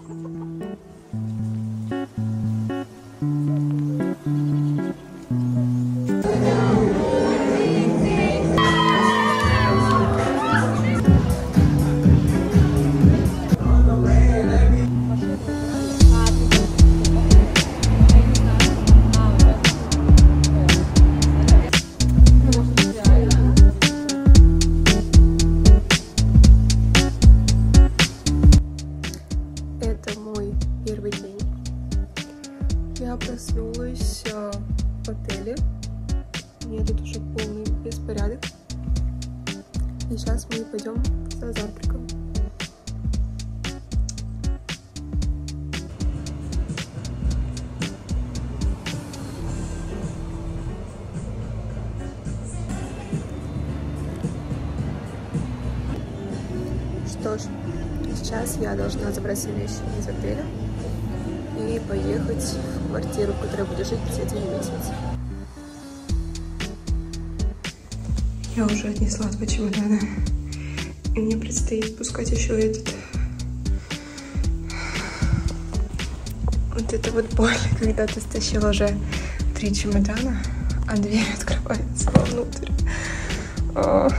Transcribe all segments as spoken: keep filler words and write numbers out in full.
Я проснулась в отеле. У меня тут уже полный беспорядок. И сейчас мы пойдем за завтраком. Что ж, сейчас я должна забрать свои вещи из отеля и поехать в квартиру, в которой буду жить один месяц. Я уже отнесла два чемодана, и мне предстоит пускать еще этот. Вот это вот боль, когда ты стащил уже три чемодана, а дверь открывается вовнутрь. О.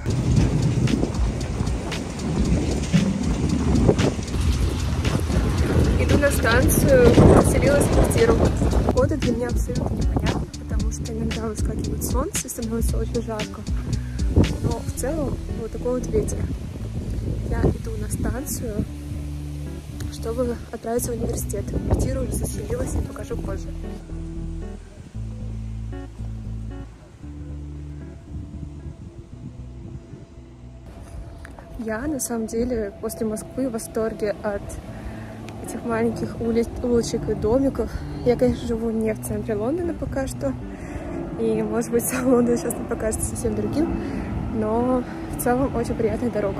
Иду на станцию, поселилась в квартиру. Погода для меня абсолютно непонятна, потому что иногда выскакивает солнце и становится очень жарко. Но в целом вот такой вот ветер. Я иду на станцию, чтобы отправиться в университет. Квартира уже заселилась, и покажу позже. Я на самом деле после Москвы в восторге от этих маленьких улиц, улочек и домиков. Я, конечно, живу не в центре Лондона пока что. И, может быть, сам Лондон сейчас мне покажется совсем другим. Но в целом очень приятная дорога.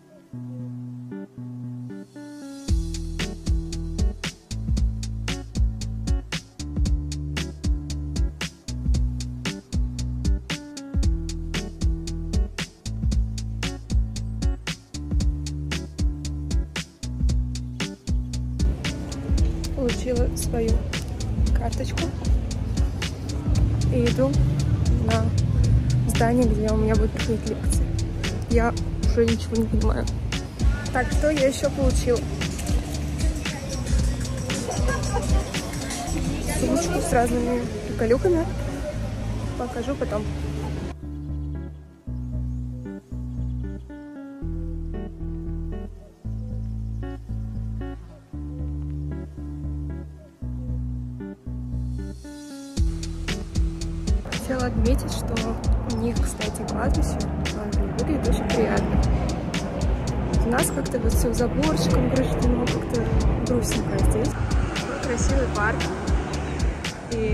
Получила свою карточку и иду на здание, где у меня будут проходить лекции. Я уже ничего не понимаю. Так, что я еще получила? Сумочку с разными приколюхами. Покажу потом. Хотела отметить, что у них, кстати, кладбище выглядит очень приятно. У нас как-то вот все заборчиком ограждено, как-то грустненько здесь. Вот красивый парк. И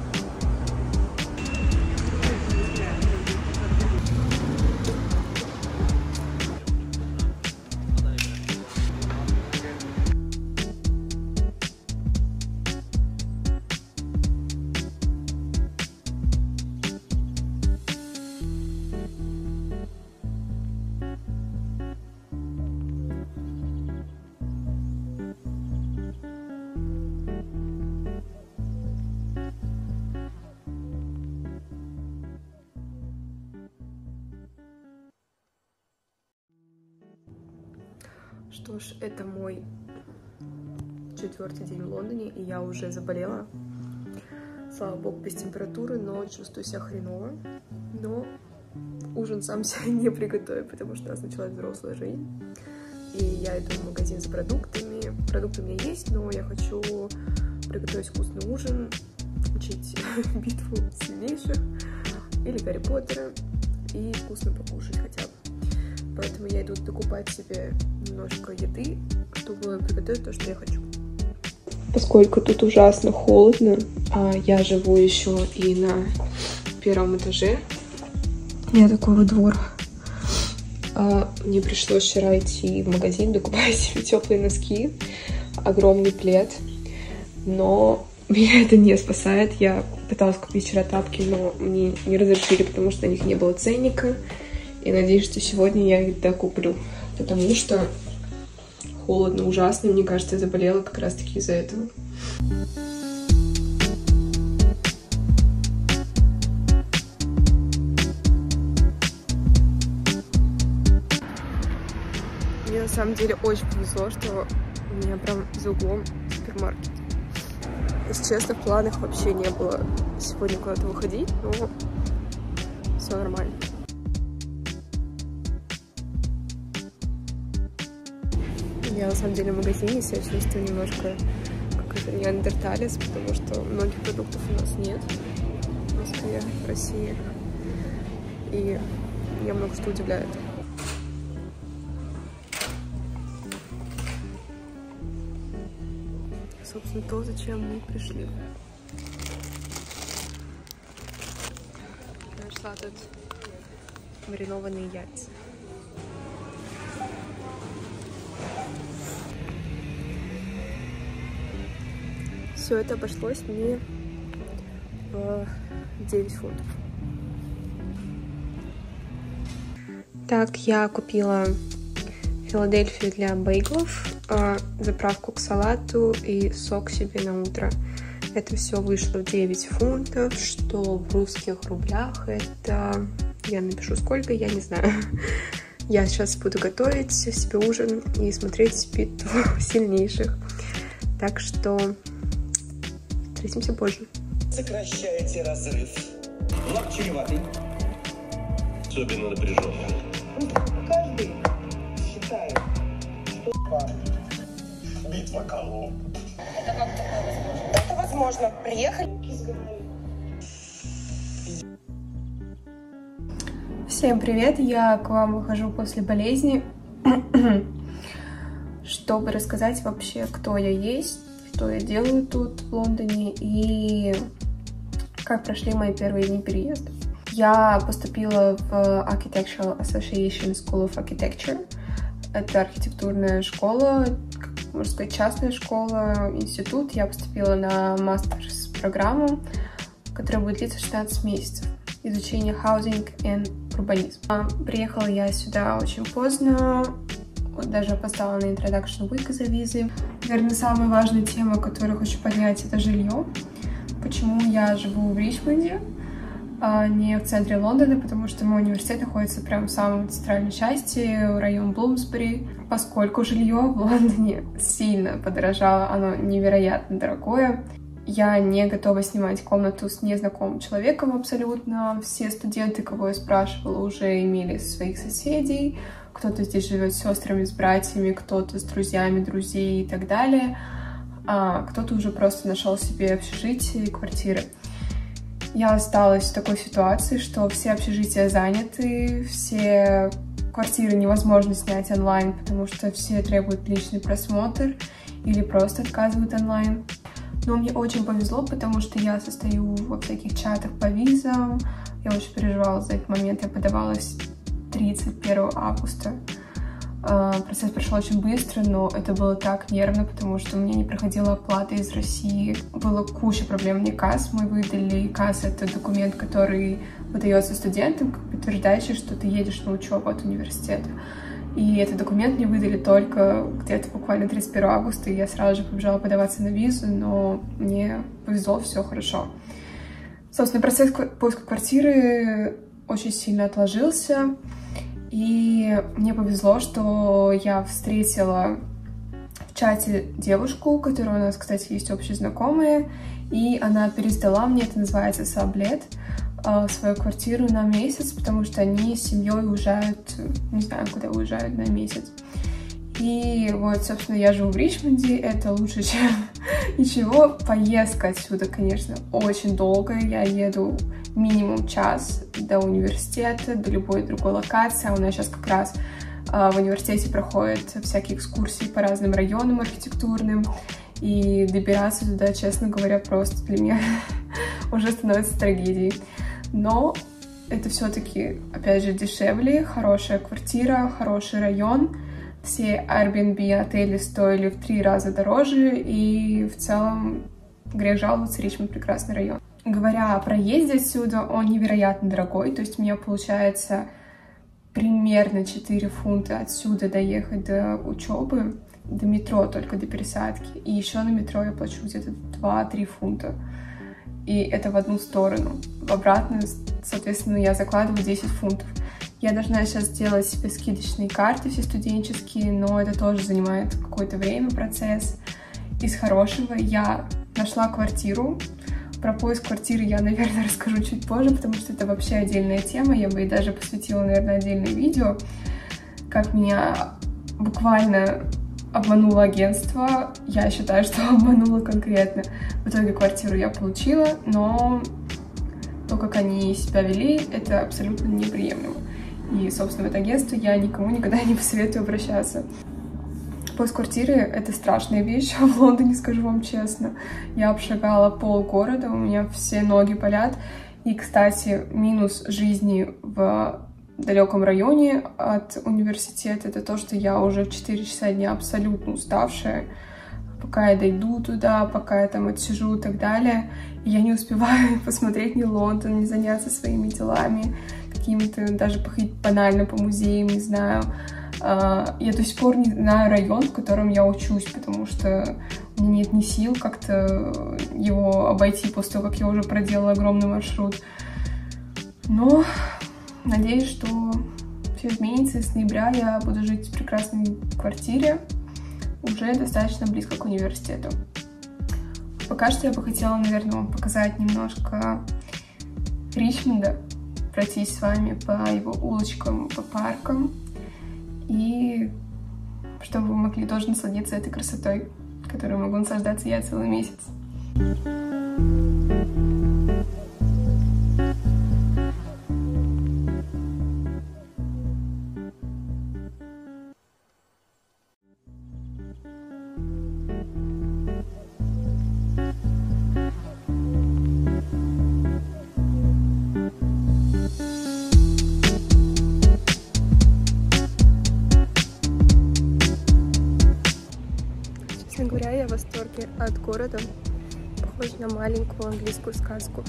что ж, это мой четвертый день в Лондоне, и я уже заболела. Слава богу, без температуры, но чувствую себя хреново. Но ужин сам себе не приготовил, потому что у нас началась взрослая жизнь. И я иду в магазин за продуктами. Продукты у меня есть, но я хочу приготовить вкусный ужин, учить битву сильнейших или Гарри Поттера и вкусно покушать хотя бы. Поэтому я иду докупать себе немножко еды, чтобы приготовить то, что я хочу. Поскольку тут ужасно холодно, а я живу еще и на первом этаже. У меня такой вот двор. А мне пришлось вчера идти в магазин, докупать себе теплые носки, огромный плед. Но меня это не спасает. Я пыталась купить вчера тапки, но мне не разрешили, потому что на них не было ценника. И надеюсь, что сегодня я их докуплю, потому что холодно, ужасно. И мне кажется, я заболела как раз-таки из-за этого. Мне на самом деле очень повезло, что у меня прям за углом супермаркет. Если честно, в планах вообще не было сегодня куда-то выходить, но все нормально. Я на самом деле в магазине себя чувствую немножко как это неандерталец, потому что многих продуктов у нас нет в Москве, в России. И меня много что удивляет. Собственно, то, зачем мы пришли. Я нашла тут маринованные яйца. Все это обошлось мне в девять фунтов. Так, я купила Филадельфию для бейглов, заправку к салату и сок себе на утро. Это все вышло в девять фунтов, что в русских рублях это... Я напишу сколько, я не знаю. Я сейчас буду готовить себе ужин и смотреть битву сильнейших. Так что встретимся позже. Сокращайте разрыв. Лак чреватый. Особенно напряженный. Каждый считает, что... Битва Колумб. Это как такое возможно? Это возможно. Приехали. Всем привет! Я к вам выхожу после болезни, чтобы рассказать вообще, кто я есть, что я делаю тут, в Лондоне, и как прошли мои первые дни переезда. Я поступила в Architectural Association School of Architecture. Это архитектурная школа, можно сказать, частная школа, институт. Я поступила на мастерс-программу, которая будет длиться шестнадцать месяцев. Изучение housing and урбанизм. Приехала я сюда очень поздно, вот даже опоздала на introduction week из-за визы. Наверное, самая важная тема, которую хочу поднять, это жилье. Почему я живу в Ричмонде, а не в центре Лондона, потому что мой университет находится прямо в самой центральной части, район Блумсбери. Поскольку жилье в Лондоне сильно подорожало, оно невероятно дорогое. Я не готова снимать комнату с незнакомым человеком абсолютно. Все студенты, кого я спрашивала, уже имели своих соседей. Кто-то здесь живет с сестрами, с братьями, кто-то с друзьями, друзей и так далее. А кто-то уже просто нашел себе общежитие и квартиры. Я осталась в такой ситуации, что все общежития заняты, все квартиры невозможно снять онлайн, потому что все требуют личный просмотр или просто отказывают онлайн. Но мне очень повезло, потому что я состою во всяких чатах по визам. Я очень переживала за этот момент. Я подавалась тридцать первого августа. Процесс прошел очень быстро, но это было так нервно, потому что у меня не проходила оплата из России. Было куча проблем. Мне КАС мы выдали. КАС — это документ, который выдается студентам, подтверждающий, что ты едешь на учебу от университета. И этот документ мне выдали только где-то буквально тридцать первого августа, и я сразу же побежала подаваться на визу, но мне повезло, все хорошо. Собственно, процесс поиска квартиры очень сильно отложился, и мне повезло, что я встретила в чате девушку, которая у нас, кстати, есть общие знакомые, и она пересдала мне, это называется саблет, свою квартиру на месяц, потому что они с семьей уезжают, не знаю, куда уезжают на месяц. И вот, собственно, я живу в Ричмонде, это лучше, чем ничего. Поездка отсюда, конечно, очень долгая. Я еду минимум час до университета, до любой другой локации. А у нас сейчас как раз э, в университете проходят всякие экскурсии по разным районам архитектурным. И добираться туда, честно говоря, просто для меня уже становится трагедией. Но это все-таки, опять же, дешевле, хорошая квартира, хороший район. Все Airbnb отели стоили в три раза дороже, и в целом грех жаловаться, Ричмонд — прекрасный район. Говоря о проезде отсюда, он невероятно дорогой, то есть у меня получается примерно четыре фунта отсюда доехать до учебы. до метро, только до пересадки. И еще на метро я плачу где-то два-три фунта. И это в одну сторону. В обратную, соответственно, я закладываю десять фунтов. Я должна сейчас сделать себе скидочные карты все студенческие, но это тоже занимает какое-то время, процесс. Из хорошего я нашла квартиру. Про поиск квартиры я, наверное, расскажу чуть позже, потому что это вообще отдельная тема. Я бы и даже посвятила, наверное, отдельное видео, как меня буквально обмануло агентство. Я считаю, что обмануло конкретно. В итоге квартиру я получила, но то, как они себя вели, это абсолютно неприемлемо. И, собственно, в это агентство я никому никогда не посоветую обращаться. Поиск квартиры — это страшная вещь в Лондоне, скажу вам честно. Я обшагала полгорода, у меня все ноги болят. И, кстати, минус жизни в далеком районе от университета — это то, что я уже в четыре часа дня абсолютно уставшая. Пока я дойду туда, пока я там отсижу и так далее, и я не успеваю посмотреть ни Лондон, ни заняться своими делами, какими-то, даже походить банально по музеям, не знаю. Я до сих пор не знаю район, в котором я учусь, потому что у меня нет ни сил как-то его обойти после того, как я уже проделала огромный маршрут. Но надеюсь, что все изменится, и с ноября я буду жить в прекрасной квартире, уже достаточно близко к университету. Пока что я бы хотела, наверное, вам показать немножко Ричмонда, пройтись с вами по его улочкам, по паркам, и чтобы вы могли тоже насладиться этой красотой, которой могу наслаждаться я целый месяц. Честно говоря, я в восторге от города. Похож на маленькую английскую сказку.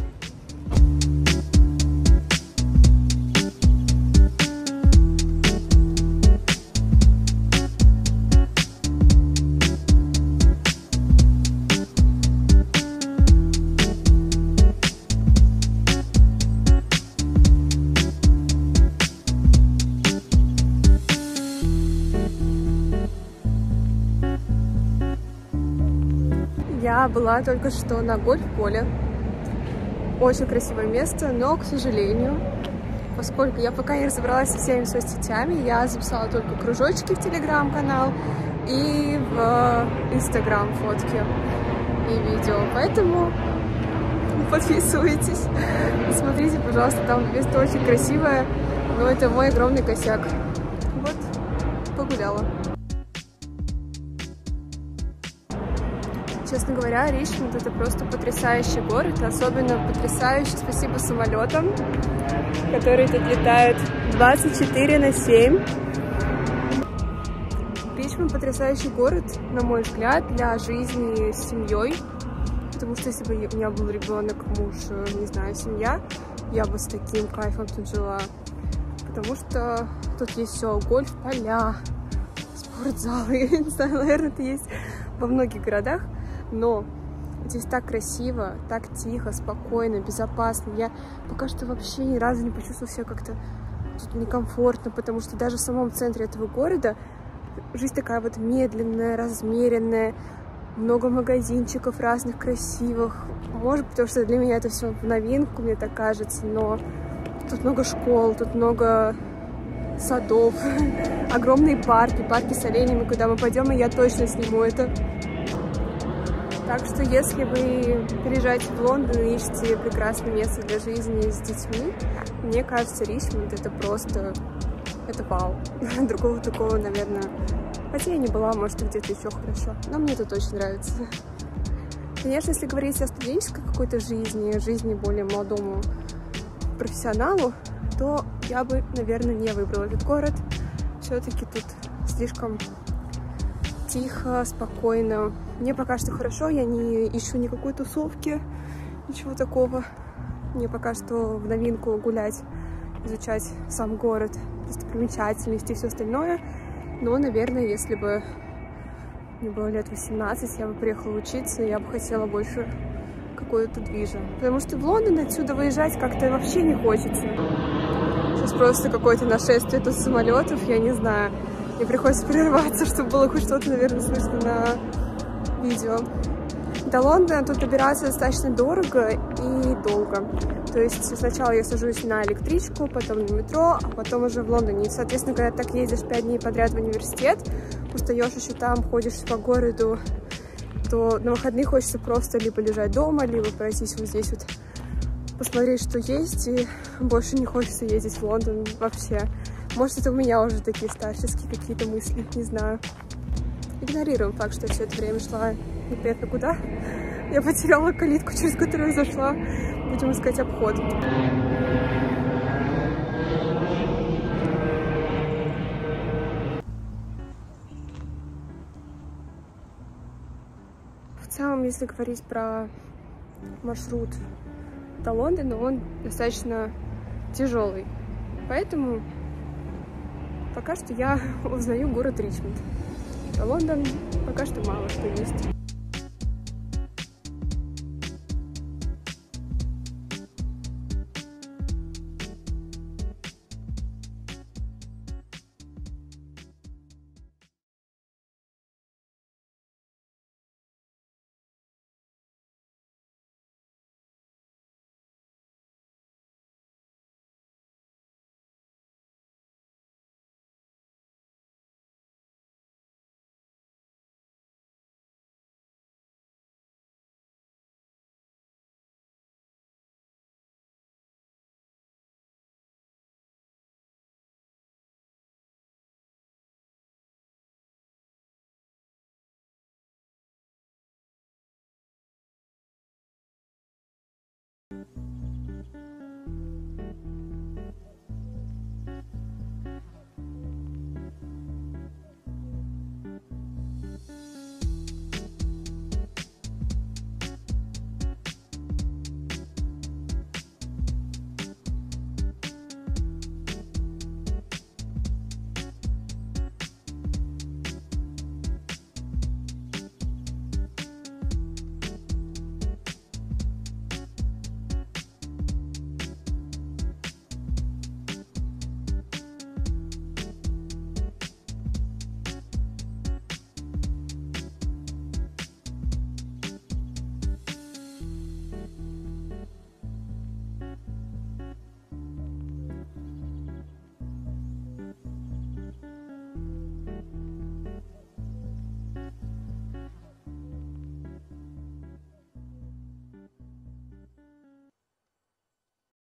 Я была только что на гольф-поле. Очень красивое место, но, к сожалению, поскольку я пока не разобралась со всеми соцсетями, я записала только кружочки в телеграм-канал и в инстаграм фотки и видео. Поэтому подписывайтесь, смотрите, пожалуйста, там место очень красивое, но это мой огромный косяк. Вот, погуляла. Честно говоря, Ричмонд — это просто потрясающий город, особенно потрясающий, спасибо самолетам, которые тут летают двадцать четыре на семь. Ричмонд — потрясающий город, на мой взгляд, для жизни с семьей, потому что если бы у меня был ребенок, муж, не знаю, семья, я бы с таким кайфом тут жила, потому что тут есть все: гольф, поля, спортзалы, я не знаю, наверное, это есть во многих городах. Но здесь так красиво, так тихо, спокойно, безопасно. Я пока что вообще ни разу не почувствовала себя как-то тут некомфортно, потому что даже в самом центре этого города жизнь такая вот медленная, размеренная, много магазинчиков разных красивых. Может, потому что для меня это все в новинку, мне так кажется, но тут много школ, тут много садов, огромные парки, парки с оленями, куда мы пойдем, и я точно сниму это. Так что, если вы переезжаете в Лондон и ищете прекрасное место для жизни с детьми, мне кажется, Ричмонд — это просто, это вау. Другого такого, наверное, хотя я не была, может, где-то еще хорошо, но мне тут очень нравится. Конечно, если говорить о студенческой какой-то жизни, жизни более молодому профессионалу, то я бы, наверное, не выбрала этот город. Все-таки тут слишком тихо, спокойно. Мне пока что хорошо, я не ищу никакой тусовки, ничего такого. Мне пока что в новинку гулять, изучать сам город, достопримечательности и все остальное. Но, наверное, если бы мне было лет восемнадцать, я бы приехала учиться, и я бы хотела больше какой-то движа. Потому что в Лондон отсюда выезжать как-то вообще не хочется. Сейчас просто какое-то нашествие тут самолетов, я не знаю. Мне приходится прерваться, чтобы было хоть что-то, наверное, слышно на видео. До Лондона тут добираться достаточно дорого и долго. То есть сначала я сажусь на электричку, потом на метро, а потом уже в Лондоне. И, соответственно, когда так ездишь пять дней подряд в университет, устаешь еще там, ходишь по городу, то на выходных хочется просто либо лежать дома, либо пройтись вот здесь вот, посмотреть, что есть, и больше не хочется ездить в Лондон вообще. Может, это у меня уже такие старческие какие-то мысли, не знаю. Игнорируем факт, что я все это время шла непонятно куда. Я потеряла калитку, через которую зашла. Будем искать обход. В целом, если говорить про маршрут до Лондона, он достаточно тяжелый. Поэтому пока что я узнаю город Ричмонд. А Лондон пока что мало что есть.